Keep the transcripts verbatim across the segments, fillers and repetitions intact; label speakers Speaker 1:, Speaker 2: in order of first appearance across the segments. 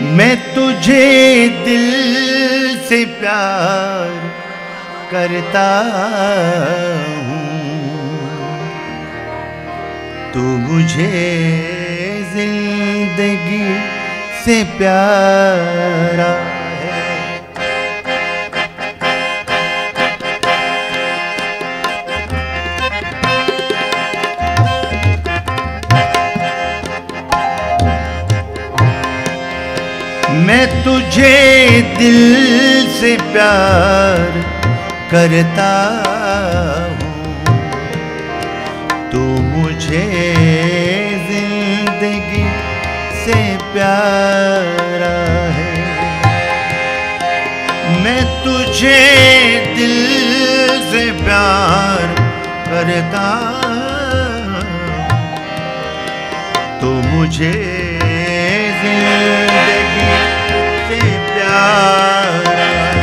Speaker 1: मैं तुझे दिल से प्यार करता हूँ, तू मुझे जिंदगी से प्यारा है। मैं तुझे दिल से प्यार करता हूँ, तू मुझे जिंदगी से प्यारा है। मैं तुझे दिल से प्यार करता हूँ, तू मुझे जिंदगी से प्यारा।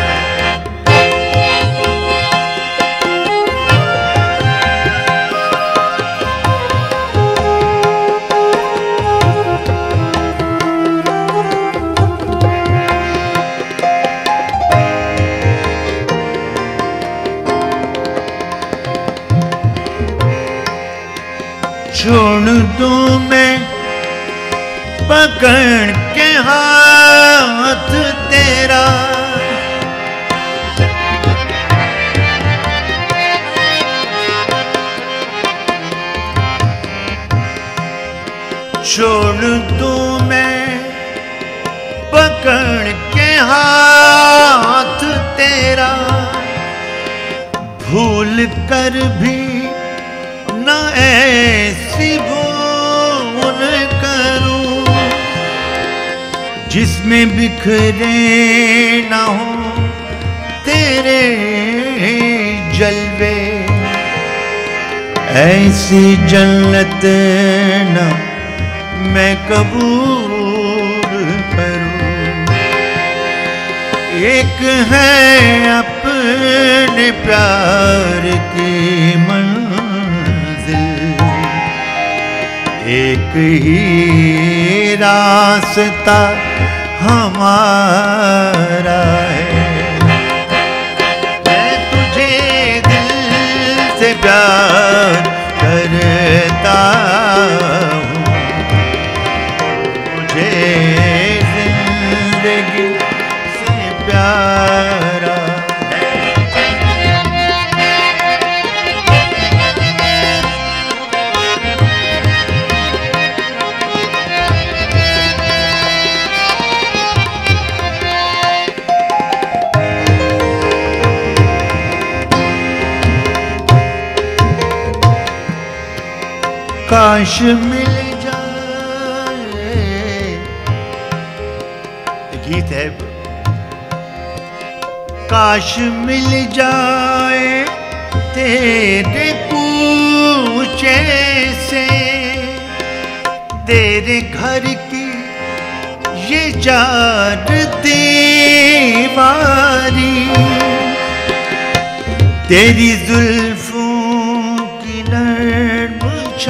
Speaker 1: छोड़ दूं मैं पकड़ के हाथ तेरा, छोड़ दूं मैं पकड़ के हाथ तेरा, भूल कर भी न ऐसी भूल करूं जिसमें बिखरे न हो तेरे जलवे। ऐसी जन्नत न मैं कबूल करूं। एक है अपने प्यार की मंजिल, एक ही रास्ता हमारा है। मैं तुझे दिल से प्यार करता हूँ, मुझे जिंदगी से प्यारा। काश मिल जाए, गीत है, काश मिल जाए तेरे कूचे से तेरे घर की ये चार दीवारी, तेरी जुल्फों की नर्म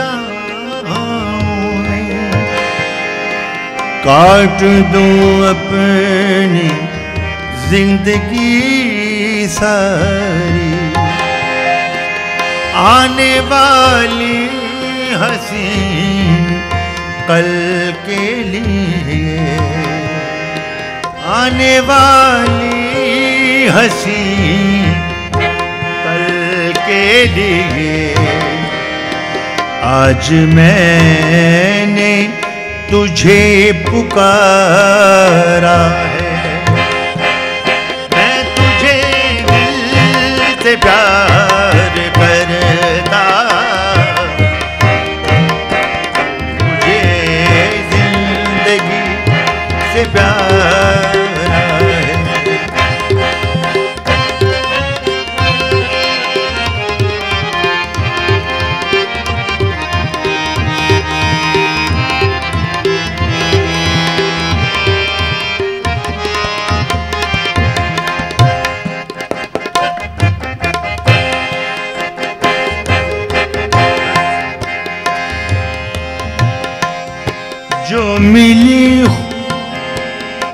Speaker 1: छाँव में काट दूं अपनी जिंदगी सारी। आने वाली हसीन कल के लिए, आने वाली हसीन कल के लिए, आज मैंने तुझे पुकारा है। मैं तुझे दिल से प्यार करता, मुझे जिंदगी से प्यारा है। जो मिली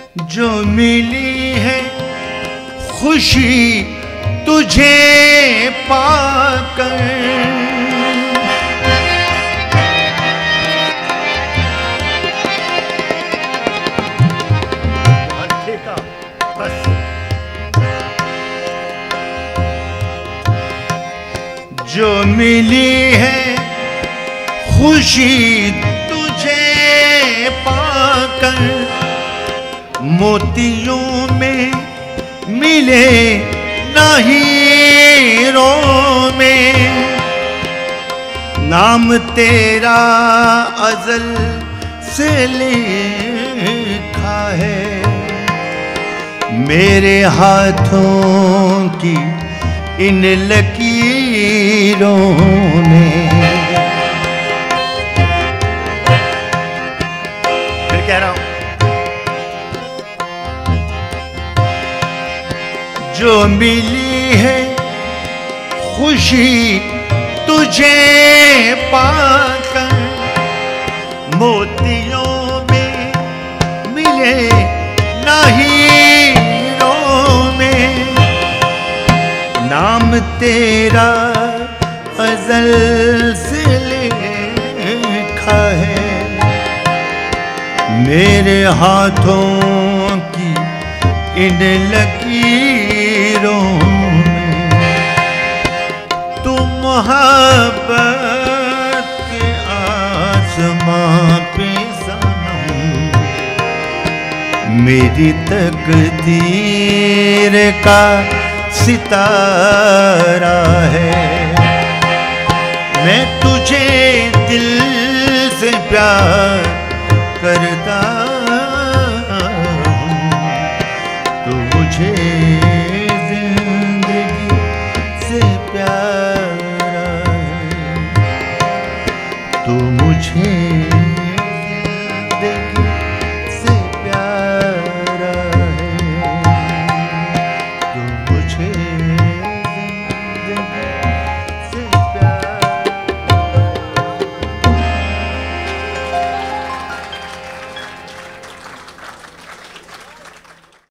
Speaker 1: जो मिली है खुशी तुझे पाकर,
Speaker 2: ठीक है बस।
Speaker 1: जो मिली है खुशी तुझे पाकर, मोतियों में मिले हीरों में, नाम तेरा अज़ल से लिखा है मेरे हाथों की इन लकीरों में।
Speaker 2: फिर कह रहा हूं,
Speaker 1: जो मिली है खुशी तुझे पाकर, मोतियों में मिले हीरों में, नाम तेरा अज़ल से लिखा है मेरे हाथों की इन लकीरों में। तू मोहब्बत के आसमां पे सनम मेरी तकदीर का सितारा है। मैं तुझे दिल से प्यार करता हूँ, तू मुझे जिंदगी से प्यारा है, तू मुझे जिंदगी से प्यारा है, तू मुझे